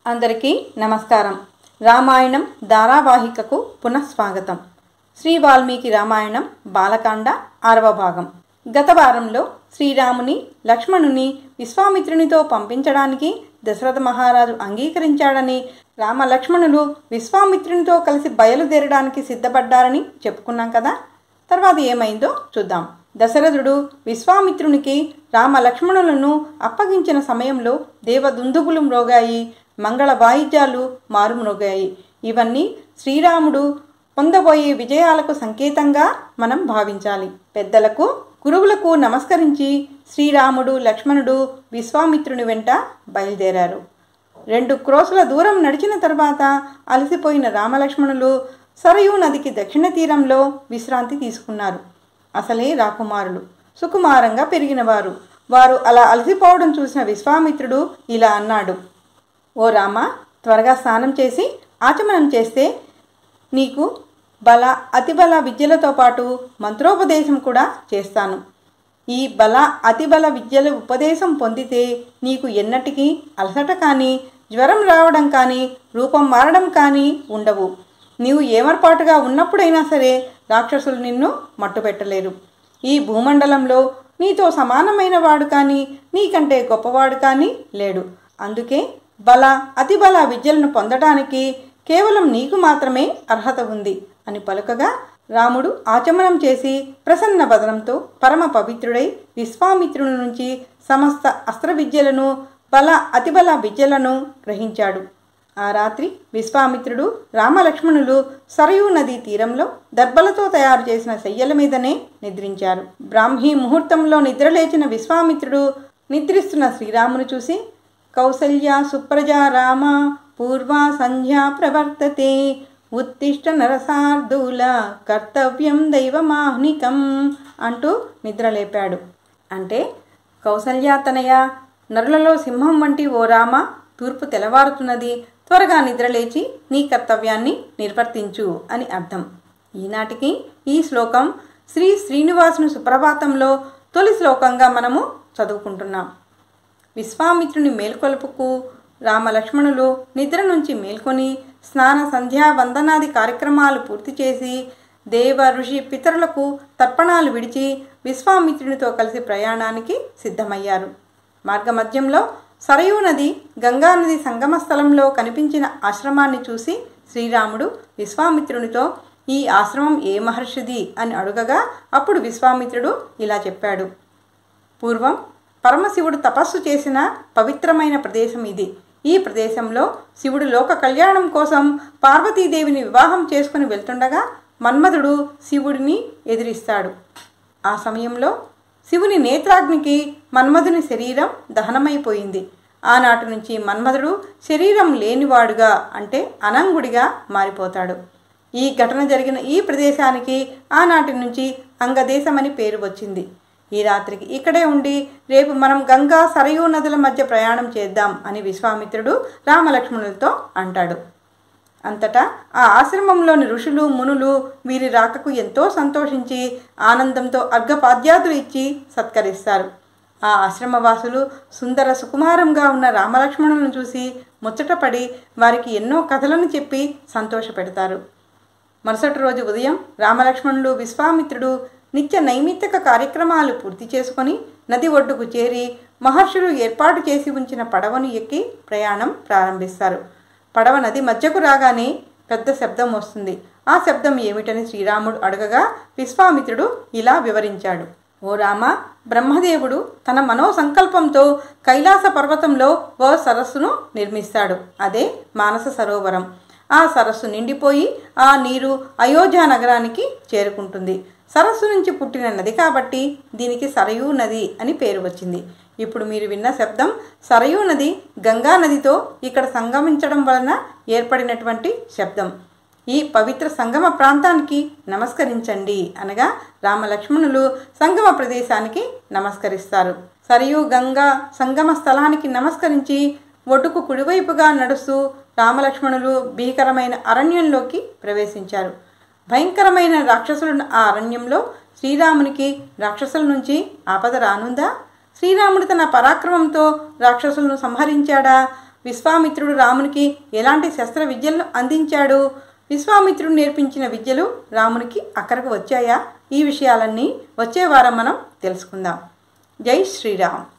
అందరికీ నమస్కారం. రామాయణం ధారావాహికకు పునఃస్వాగతం. శ్రీ వాల్మీకి రామాయణం బాలకాండ 6వ భాగం. గత వారంలో శ్రీరాముని లక్ష్మణుని విశ్వామిత్రునితో పంపించడానికి దశరథ మహారాజు అంగీకరించాడని, రామ లక్ష్మణులు విశ్వామిత్రునితో కలిసి బయలుదేరడానికి సిద్ధపడ్డారని చెప్పుకున్నాం కదా. తర్వాత ఏమైందో చూద్దాం. దశరథుడు విశ్వామిత్రునికి రామ లక్ష్మణులను అప్పగించిన సమయంలో దేవదుందుబులు మ్రోగాయి, మంగళ వాయిద్యాలు మారుమ్రోగాయి. ఇవన్నీ శ్రీరాముడు పొందబోయే విజయాలకు సంకేతంగా మనం భావించాలి. పెద్దలకు గురువులకు నమస్కరించి శ్రీరాముడు లక్ష్మణుడు విశ్వామిత్రుని వెంట బయలుదేరారు. 2 క్రోసుల దూరం నడిచిన తర్వాత అలసిపోయిన రామలక్ష్మణులు సరయూ నదికి దక్షిణ తీరంలో విశ్రాంతి తీసుకున్నారు. అసలే రాకుమారులు, సుకుమారంగా పెరిగినవారు. వారు అలా అలసిపోవడం చూసిన విశ్వామిత్రుడు ఇలా అన్నాడు: ఓ రామ, త్వరగా స్నానం చేసి ఆచమనం చేస్తే నీకు బల అతిబల విద్యలతో పాటు మంత్రోపదేశం కూడా చేస్తాను. ఈ బల అతిబల విద్యల ఉపదేశం పొందితే నీకు ఎన్నటికీ అలసట కానీ, జ్వరం రావడం కానీ, రూపం మారడం కానీ ఉండవు. నీవు ఏమర్పాటుగా ఉన్నప్పుడైనా సరే రాక్షసులు నిన్ను మట్టుపెట్టలేరు. ఈ భూమండలంలో నీతో సమానమైన వాడు కానీ, నీకంటే గొప్పవాడు కానీ లేడు. అందుకే బల అతిబల విద్యలను పొందటానికి కేవలం నీకు మాత్రమే అర్హత ఉంది అని పలుకగా, రాముడు ఆచమనం చేసి ప్రసన్న వదనంతో పరమ పవిత్రుడై విశ్వామిత్రుని నుంచి సమస్త అస్త్ర విద్యలను, బల అతిబల విద్యలను గ్రహించాడు. ఆ రాత్రి విశ్వామిత్రుడు రామలక్ష్మణులు సరయూ నదీ తీరంలో దర్భలతో తయారు చేసిన శయ్యల మీదనే నిద్రించారు. బ్రాహ్మీ ముహూర్తంలో నిద్రలేచిన విశ్వామిత్రుడు నిద్రిస్తున్న శ్రీరామును చూసి, కౌసల్య సుప్రజా రామ పూర్వా సంధ్యా ప్రవర్తతే ఉత్తిష్ట నరసార్దూల కర్తవ్యం దైవమాహ్నికం అంటూ నిద్రలేపాడు. అంటే, కౌసల్యాతనయ, నరులలో సింహం వంటి ఓ రామ, తూర్పు తెల్లవారుతున్నది, త్వరగా నిద్రలేచి నీ కర్తవ్యాన్ని నిర్వర్తించు అని అర్థం. ఈనాటికి ఈ శ్లోకం శ్రీ శ్రీనివాసుని సుప్రభాతంలో తొలి శ్లోకంగా మనము చదువుకుంటున్నాం. విశ్వామిత్రుని మేల్కొలుపుకు రామలక్ష్మణులు నిద్ర నుంచి మేల్కొని స్నాన సంధ్యా వందనాది కార్యక్రమాలు పూర్తి చేసి దేవ ఋషి పితరులకు తర్పణాలు విడిచి విశ్వామిత్రునితో కలిసి ప్రయాణానికి సిద్ధమయ్యారు. మార్గమధ్యంలో సరయూ నది గంగానది సంగమ స్థలంలో కనిపించిన ఆశ్రమాన్ని చూసి శ్రీరాముడు విశ్వామిత్రునితో ఈ ఆశ్రమం ఏ మహర్షిది అని అడుగగా, అప్పుడు విశ్వామిత్రుడు ఇలా చెప్పాడు: పూర్వం పరమశివుడు తపస్సు చేసిన పవిత్రమైన ప్రదేశం ఇది. ఈ ప్రదేశంలో శివుడు లోక కళ్యాణం కోసం పార్వతీదేవిని వివాహం చేసుకుని వెళ్తుండగా మన్మధుడు శివుడిని ఎదిరిస్తాడు. ఆ సమయంలో శివుని నేత్రాగ్నికి మన్మధుని శరీరం దహనమైపోయింది. ఆనాటి నుంచి మన్మధుడు శరీరం లేనివాడుగా, అంటే అనంగుడిగా మారిపోతాడు. ఈ ఘటన జరిగిన ఈ ప్రదేశానికి ఆనాటి నుంచి అంగదేశమని పేరు వచ్చింది. ఈ రాత్రికి ఇక్కడే ఉండి రేపు మనం గంగా సరయూ నదుల మధ్య ప్రయాణం చేద్దాం అని విశ్వామిత్రుడు రామలక్ష్మణులతో అంటాడు. అంతటా ఆ ఆశ్రమంలోని ఋషులు మునులు వీరి రాకకు ఎంతో సంతోషించి ఆనందంతో అర్ఘపాద్యాదులు ఇచ్చి సత్కరిస్తారు. ఆ ఆశ్రమవాసులు సుందర సుకుమారంగా ఉన్న రామలక్ష్మణులను చూసి ముచ్చటపడి వారికి ఎన్నో కథలను చెప్పి సంతోషపెడతారు. మరుసటి రోజు ఉదయం రామలక్ష్మణులు విశ్వామిత్రుడు నిత్య నైమిత్తిక కార్యక్రమాలు పూర్తి చేసుకొని నది ఒడ్డుకు చేరి మహర్షులు ఏర్పాటు చేసి ఉంచిన పడవను ఎక్కి ప్రయాణం ప్రారంభిస్తారు. పడవ నది మధ్యకు రాగానే పెద్ద శబ్దం వస్తుంది. ఆ శబ్దం ఏమిటని శ్రీరాముడు అడగగా విశ్వామిత్రుడు ఇలా వివరించాడు: ఓ రామ, బ్రహ్మదేవుడు తన మనోసంకల్పంతో కైలాస పర్వతంలో ఓ సరస్సును నిర్మిస్తాడు. అదే మానస సరోవరం. ఆ సరస్సు నిండిపోయి ఆ నీరు అయోధ్య నగరానికి చేరుకుంటుంది. సరస్సు నుంచి పుట్టిన నది కాబట్టి దీనికి సరయూ నది అని పేరు వచ్చింది. ఇప్పుడు మీరు విన్న శబ్దం సరయూ నది గంగా నదితో ఇక్కడ సంగమించడం వలన ఏర్పడినటువంటి శబ్దం. ఈ పవిత్ర సంగమ ప్రాంతానికి నమస్కరించండి అనగా రామలక్ష్మణులు సంగమ ప్రదేశానికి నమస్కరిస్తారు. సరయూ గంగా సంగమ స్థలానికి నమస్కరించి ఒడ్డుకు కుడివైపుగా నడుస్తూ రామలక్ష్మణులు భీకరమైన అరణ్యంలోకి ప్రవేశించారు. భయంకరమైన రాక్షసులు ఆ అరణ్యంలో శ్రీరామునికి రాక్షసుల నుంచి ఆపద రానుందా? శ్రీరాముడు తన పరాక్రమంతో రాక్షసులను సంహరించాడా? విశ్వామిత్రుడు రామునికి ఎలాంటి శస్త్ర విద్యలను అందించాడు? విశ్వామిత్రుడు నేర్పించిన విద్యలు రామునికి అక్కరకు వచ్చాయా? ఈ విషయాలన్నీ వచ్చే వారం మనం తెలుసుకుందాం. జై శ్రీరామ్.